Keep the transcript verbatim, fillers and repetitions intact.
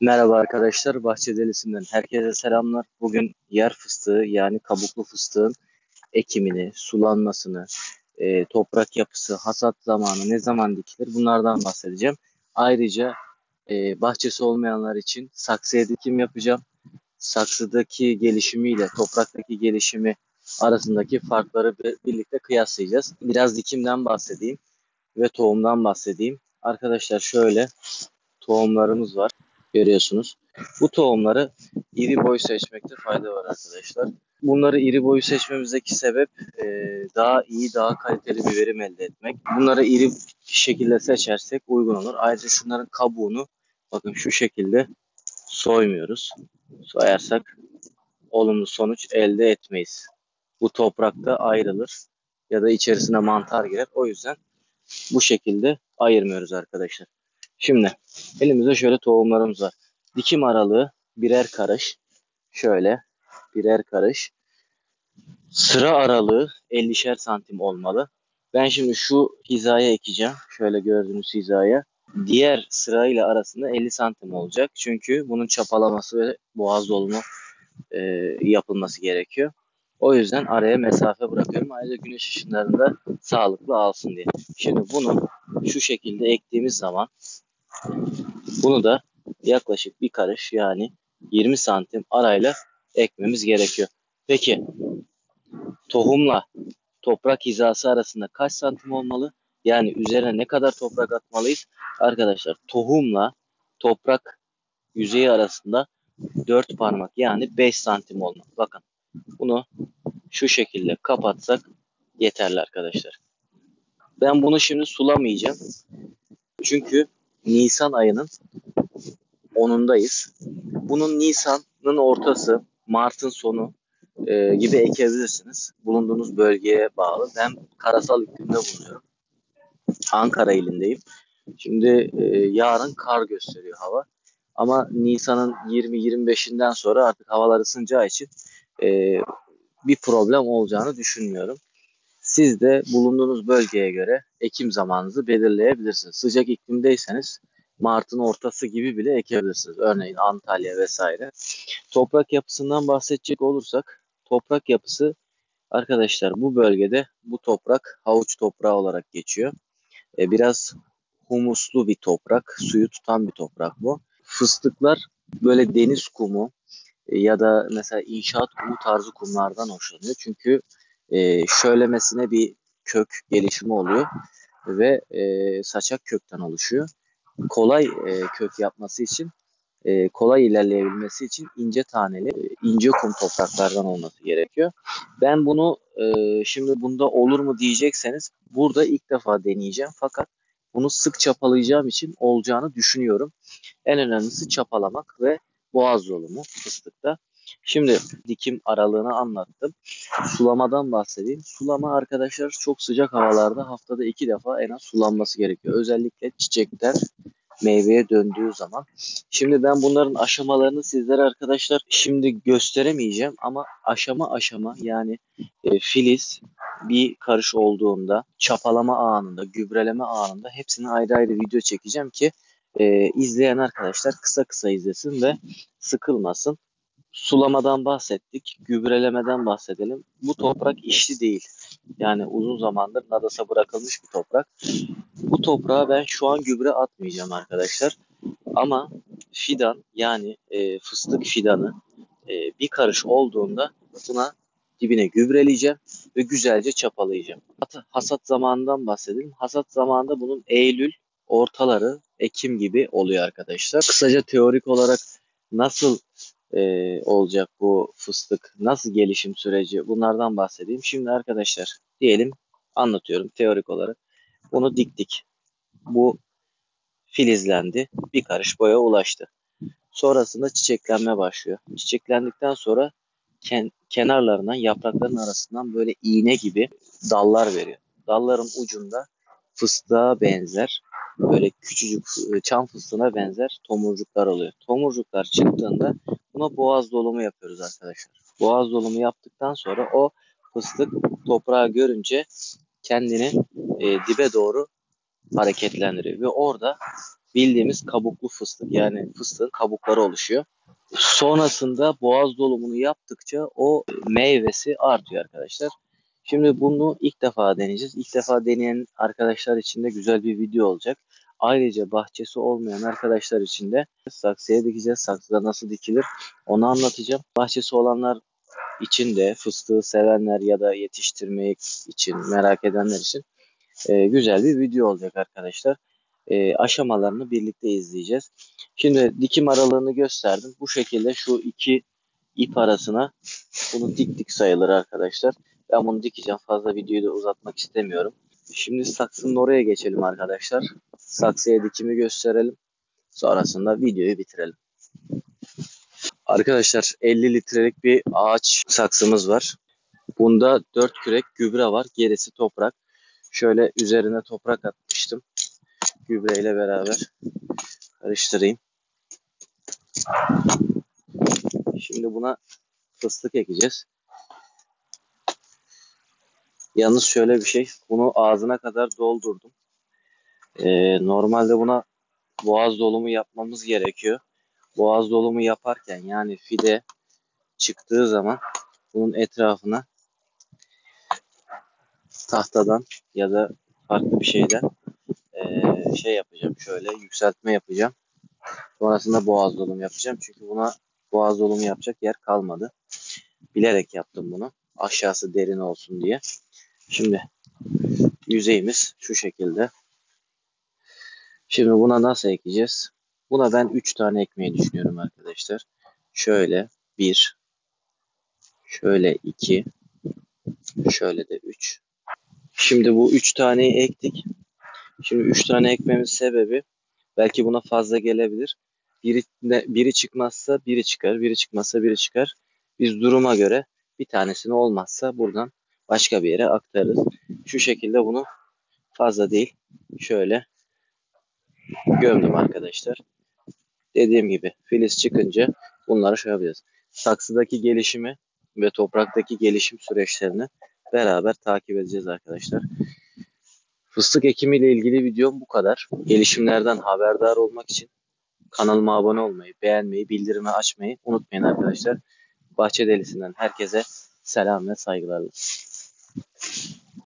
Merhaba arkadaşlar, Bahçe Delisi'nden herkese selamlar. Bugün yer fıstığı yani kabuklu fıstığın ekimini, sulanmasını, e, toprak yapısı, hasat zamanı, ne zaman dikilir bunlardan bahsedeceğim. Ayrıca e, bahçesi olmayanlar için saksıya dikim yapacağım. Saksıdaki gelişimiyle topraktaki gelişimi arasındaki farkları bi- birlikte kıyaslayacağız. Biraz dikimden bahsedeyim ve tohumdan bahsedeyim. Arkadaşlar şöyle tohumlarımız var. Görüyorsunuz. Bu tohumları iri boy seçmekte fayda var arkadaşlar. Bunları iri boyu seçmemizdeki sebep e, daha iyi, daha kaliteli bir verim elde etmek. Bunları iri şekilde seçersek uygun olur. Ayrıca şunların kabuğunu bakın şu şekilde soymuyoruz. Soyarsak olumlu sonuç elde etmeyiz. Bu toprakta ayrılır ya da içerisine mantar girer. O yüzden bu şekilde ayırmıyoruz arkadaşlar. Şimdi elimizde şöyle tohumlarımız var. Dikim aralığı birer karış. Şöyle birer karış. Sıra aralığı ellişer santim olmalı. Ben şimdi şu hizaya ekeceğim. Şöyle gördüğünüz hizaya. Diğer sırayla arasında elli santim olacak. Çünkü bunun çapalaması ve boğaz dolumu e, yapılması gerekiyor. O yüzden araya mesafe bırakıyorum. Ayrıca güneş ışınlarını da sağlıklı alsın diye. Şimdi bunu şu şekilde ektiğimiz zaman bunu da yaklaşık bir karış yani yirmi santim arayla ekmemiz gerekiyor. Peki tohumla toprak hizası arasında kaç santim olmalı? Yani üzerine ne kadar toprak atmalıyız? Arkadaşlar tohumla toprak yüzeyi arasında dört parmak yani beş santim olmalı. Bakın bunu şu şekilde kapatsak yeterli arkadaşlar. Ben bunu şimdi sulamayacağım. Çünkü Nisan ayının onundayız. Bunun Nisan'ın ortası, Mart'ın sonu e, gibi ekebilirsiniz. Bulunduğunuz bölgeye bağlı. Ben karasal iklimde bulunuyorum. Ankara ilindeyim. Şimdi e, yarın kar gösteriyor hava. Ama Nisan'ın yirmi yirmi beşinden sonra artık havalar ısınacağı için e, bir problem olacağını düşünmüyorum. Siz de bulunduğunuz bölgeye göre ekim zamanınızı belirleyebilirsiniz. Sıcak iklimdeyseniz Mart'ın ortası gibi bile ekebilirsiniz. Örneğin Antalya vesaire. Toprak yapısından bahsedecek olursak, toprak yapısı arkadaşlar bu bölgede bu toprak havuç toprağı olarak geçiyor. E, biraz humuslu bir toprak, suyu tutan bir toprak bu. Fıstıklar böyle deniz kumu e, ya da mesela inşaat kumu tarzı kumlardan hoşlanıyor. Çünkü e, şöylemesine bir kök gelişimi oluyor ve e, saçak kökten oluşuyor. Kolay e, kök yapması için, e, kolay ilerleyebilmesi için ince taneli, e, ince kum topraklardan olması gerekiyor. Ben bunu e, şimdi bunda olur mu diyecekseniz burada ilk defa deneyeceğim. Fakat bunu sık çapalayacağım için olacağını düşünüyorum. En önemlisi çapalamak ve boğaz dolumu fıstıkta. Şimdi dikim aralığını anlattım. Sulamadan bahsedeyim. Sulama arkadaşlar çok sıcak havalarda haftada iki defa en az sulanması gerekiyor. Özellikle çiçekler meyveye döndüğü zaman. Şimdi ben bunların aşamalarını sizlere arkadaşlar şimdi gösteremeyeceğim ama aşama aşama yani e, filiz bir karış olduğunda, çapalama anında, gübreleme anında hepsini ayrı ayrı video çekeceğim ki e, izleyen arkadaşlar kısa kısa izlesin ve sıkılmasın. Sulamadan bahsettik, gübrelemeden bahsedelim. Bu toprak işli değil. Yani uzun zamandır nadasa bırakılmış bir toprak. Bu toprağa ben şu an gübre atmayacağım arkadaşlar. Ama fidan yani e, fıstık fidanı e, bir karış olduğunda buna dibine gübreleyeceğim ve güzelce çapalayacağım. Hasat zamanından bahsedelim. Hasat zamanında bunun Eylül ortaları, Ekim gibi oluyor arkadaşlar. Kısaca teorik olarak nasıl e, olacak bu fıstık, nasıl gelişim süreci bunlardan bahsedeyim. Şimdi arkadaşlar diyelim anlatıyorum teorik olarak. Bunu diktik. Bu filizlendi. Bir karış boya ulaştı. Sonrasında çiçeklenme başlıyor. Çiçeklendikten sonra ken kenarlarından, yaprakların arasından böyle iğne gibi dallar veriyor. Dalların ucunda fıstığa benzer, böyle küçücük çam fıstığına benzer tomurcuklar oluyor. Tomurcuklar çıktığında buna boğaz dolumu yapıyoruz arkadaşlar. Boğaz dolumu yaptıktan sonra o fıstık toprağı görünce kendini e, dibe doğru hareketlendiriyor ve orada bildiğimiz kabuklu fıstık, yani fıstığın kabukları oluşuyor. Sonrasında boğaz dolumunu yaptıkça o meyvesi artıyor arkadaşlar. Şimdi bunu ilk defa deneyeceğiz. İlk defa deneyen arkadaşlar için de güzel bir video olacak. Ayrıca bahçesi olmayan arkadaşlar için de saksıya dikeceğiz. Saksıda nasıl dikilir onu anlatacağım. Bahçesi olanlar için de, fıstığı sevenler ya da yetiştirmek için merak edenler için e, güzel bir video olacak arkadaşlar. E, aşamalarını birlikte izleyeceğiz. Şimdi dikim aralığını gösterdim. Bu şekilde şu iki ip arasına bunu diktik sayılır arkadaşlar. Ben bunu dikeceğim. Fazla videoyu da uzatmak istemiyorum. Şimdi saksının oraya geçelim arkadaşlar. Saksıya dikimi gösterelim. Sonrasında videoyu bitirelim. Arkadaşlar elli litrelik bir ağaç saksımız var. Bunda dört kürek gübre var. Gerisi toprak. Şöyle üzerine toprak atmıştım. Gübreyle beraber karıştırayım. Şimdi buna fıstık ekeceğiz. Yalnız şöyle bir şey. Bunu ağzına kadar doldurdum. Ee, normalde buna boğaz dolumu yapmamız gerekiyor. Boğaz dolumu yaparken, yani fide çıktığı zaman bunun etrafına tahtadan ya da farklı bir şeyden ee, şey yapacağım. Şöyle yükseltme yapacağım. Sonrasında boğaz dolumu yapacağım. Çünkü buna boğaz dolumu yapacak yer kalmadı. Bilerek yaptım bunu. Aşağısı derin olsun diye. Şimdi yüzeyimiz şu şekilde. Şimdi buna nasıl ekeceğiz? Buna ben üç tane ekmeği düşünüyorum arkadaşlar. Şöyle bir, şöyle iki, şöyle de üç. Şimdi bu üç taneyi ektik. Şimdi üç tane ekmemiz sebebi, belki buna fazla gelebilir. Biri, biri çıkmazsa biri çıkar, biri çıkmazsa biri çıkar. Biz duruma göre bir tanesini olmazsa buradan başka bir yere aktarırız. Şu şekilde bunu fazla değil, şöyle gömdüm arkadaşlar. Dediğim gibi filiz çıkınca bunları şey yapacağız. Saksıdaki gelişimi ve topraktaki gelişim süreçlerini beraber takip edeceğiz arkadaşlar. Fıstık ekimi ile ilgili videom bu kadar. Gelişimlerden haberdar olmak için kanalıma abone olmayı, beğenmeyi, bildirimi açmayı unutmayın arkadaşlar. Bahçe Delisi'nden herkese selam ve saygılarla.